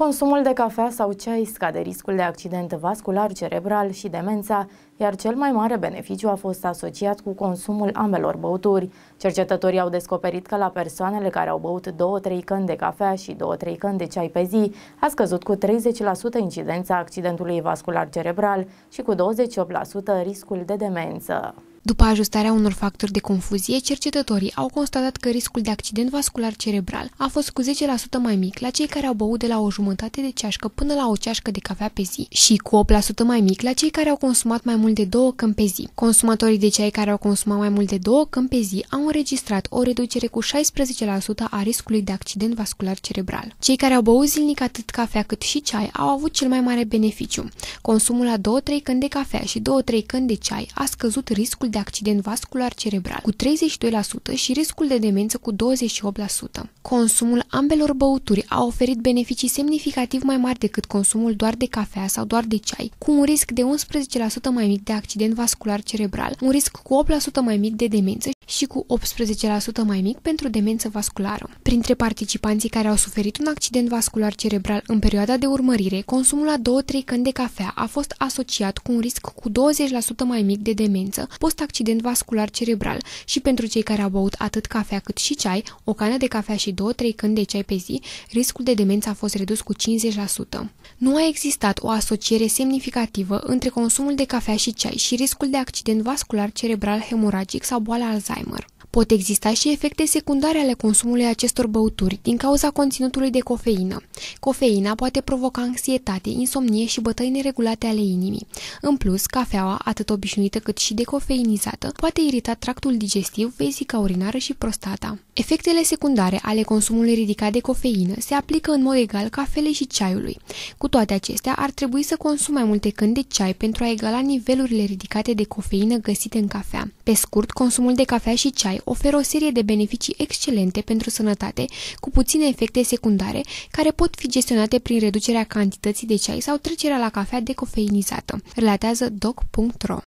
Consumul de cafea sau ceai scade riscul de accident vascular cerebral și demența, iar cel mai mare beneficiu a fost asociat cu consumul ambelor băuturi. Cercetătorii au descoperit că la persoanele care au băut 2-3 căni de cafea și 2-3 căni de ceai pe zi, a scăzut cu 30% incidența accidentului vascular cerebral și cu 28% riscul de demență. După ajustarea unor factori de confuzie, cercetătorii au constatat că riscul de accident vascular cerebral a fost cu 10% mai mic la cei care au băut de la o jumătate de ceașcă până la o ceașcă de cafea pe zi și cu 8% mai mic la cei care au consumat mai mult de 2 căni pe zi. Consumatorii de ceai care au consumat mai mult de 2 căni pe zi au înregistrat o reducere cu 16% a riscului de accident vascular cerebral. Cei care au băut zilnic atât cafea cât și ceai au avut cel mai mare beneficiu. Consumul la 2-3 căni de cafea și 2-3 căni de ceai a scăzut riscul de accident vascular cerebral cu 32% și riscul de demență cu 28%. Consumul ambelor băuturi a oferit beneficii semnificativ mai mari decât consumul doar de cafea sau doar de ceai, cu un risc de 11% mai mic de accident vascular cerebral, un risc cu 8% mai mic de demență și cu 18% mai mic pentru demență vasculară. Printre participanții care au suferit un accident vascular cerebral în perioada de urmărire, consumul la 2-3 căni de cafea a fost asociat cu un risc cu 20% mai mic de demență post-accident vascular cerebral și pentru cei care au băut atât cafea cât și ceai, o cană de cafea și 2-3 căni de ceai pe zi, riscul de demență a fost redus cu 50%. Nu a existat o asociere semnificativă între consumul de cafea și ceai și riscul de accident vascular cerebral hemoragic sau boala Alzheimer. Pot exista și efecte secundare ale consumului acestor băuturi din cauza conținutului de cofeină. Cofeina poate provoca anxietate, insomnie și bătăi neregulate ale inimii. În plus, cafeaua, atât obișnuită cât și decofeinizată, poate irita tractul digestiv, vesica urinară și prostata. Efectele secundare ale consumului ridicat de cofeină se aplică în mod egal cafelei și ceaiului. Cu toate acestea, ar trebui să consumi mai multe căni de ceai pentru a egala nivelurile ridicate de cofeină găsite în cafea. Pe scurt, consumul de cafea și ceai oferă o serie de beneficii excelente pentru sănătate, cu puține efecte secundare, care pot fi gestionate prin reducerea cantității de ceai sau trecerea la cafea decofeinizată, relatează doc.ro.